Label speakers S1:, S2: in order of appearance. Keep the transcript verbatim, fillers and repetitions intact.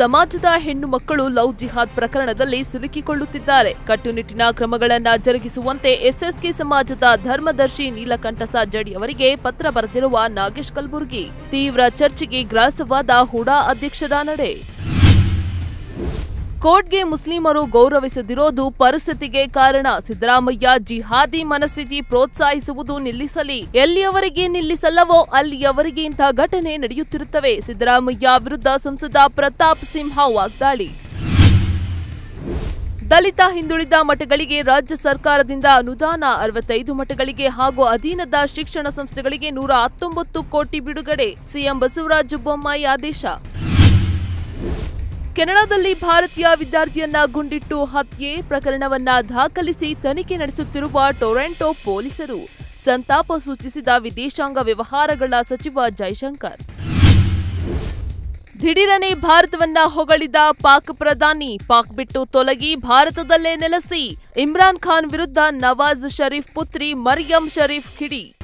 S1: ಸಮಾಜದ ಹೆಣ್ಣು ಮಕ್ಕಳು ಲವ್ ಜಿಹಾದ್ ಪ್ರಕರಣದಲ್ಲಿ ಸಿಲುಕಿಕೊಳ್ಳುತ್ತಿದ್ದಾರೆ. ಕಟ್ಟುನಿಟ್ಟಿನ ಕ್ರಮಗಳನ್ನು ಜರುಗಿಸುವಂತೆ ಎಸ್ಎಸ್ಕೆ ಸಮಾಜದ ಧರ್ಮದರ್ಶಿ ನೀಲಕಂಠ ಸಾಜಡಿ ಅವರಿಗೆ ಪತ್ರ ಬರೆದಿರುವ ನಾಗೇಶ್ ಕಲಬುರ್ಗಿ. ತೀವ್ರ ಚರ್ಚೆಗೆ ಗ್ರಾಸವಾದ ಹುಡಾ ಅಧ್ಯಕ್ಷರ ನಡೆ. ಕೋರ್ಟ್ಗೆ ಮುಸ್ಲಿಮರು ಗೌರವಿಸದಿರೋದು ಪರಿಸ್ಥಿತಿಗೆ ಕಾರಣ. ಸಿದ್ದರಾಮಯ್ಯ ಜಿಹಾದಿ ಮನಸ್ಥಿತಿ ಪ್ರೋತ್ಸಾಹಿಸುವುದು ನಿಲ್ಲಿಸಲಿ. ಎಲ್ಲಿಯವರೆಗೆ ನಿಲ್ಲಿಸಲ್ಲವೋ ಅಲ್ಲಿಯವರೆಗೆ ಇಂಥ ಘಟನೆ ನಡೆಯುತ್ತಿರುತ್ತವೆ. ಸಿದ್ದರಾಮಯ್ಯ ವಿರುದ್ಧ ಸಂಸದ ಪ್ರತಾಪ್ ಸಿಂಹ ವಾಗ್ದಾಳಿ. ದಲಿತ ಹಿಂದುಳಿದ ಮಠಗಳಿಗೆ ರಾಜ್ಯ ಸರ್ಕಾರದಿಂದ ಅನುದಾನ. ಅರವತ್ತೈದು ಮಠಗಳಿಗೆ ಹಾಗೂ ಅಧೀನದ ಶಿಕ್ಷಣ ಸಂಸ್ಥೆಗಳಿಗೆ ನೂರ ಹತ್ತೊಂಬತ್ತು ಕೋಟಿ ಬಿಡುಗಡೆ. ಸಿಎಂ ಬಸವರಾಜ ಬೊಮ್ಮಾಯಿ ಆದೇಶ. ಕೆನಡಾದಲ್ಲಿ ಭಾರತೀಯ ವಿದ್ಯಾರ್ಥಿಯನ್ನ ಗುಂಡಿಟ್ಟು ಹತ್ಯೆ ಪ್ರಕರಣವನ್ನ ದಾಖಲಿಸಿ ತನಿಖೆ ನಡೆಸುತ್ತಿರುವ ಟೊರೆಂಟೊ ಪೊಲೀಸರು. ಸಂತಾಪ ಸೂಚಿಸಿದ ವಿದೇಶಾಂಗ ವ್ಯವಹಾರಗಳ ಸಚಿವ ಜೈಶಂಕರ್. ದಿಢೀರನೆ ಭಾರತವನ್ನ ಹೊಗಳಿದ ಪಾಕ್ ಪ್ರಧಾನಿ. ಪಾಕ್ ಬಿಟ್ಟು ತೊಲಗಿ ಭಾರತದಲ್ಲೇ ನೆಲೆಸಿ. ಇಮ್ರಾನ್ ಖಾನ್ ವಿರುದ್ಧ ನವಾಜ್ ಷರೀಫ್ ಪುತ್ರಿ ಮರಿಯಂ ಷರೀಫ್ ಕಿಡಿ.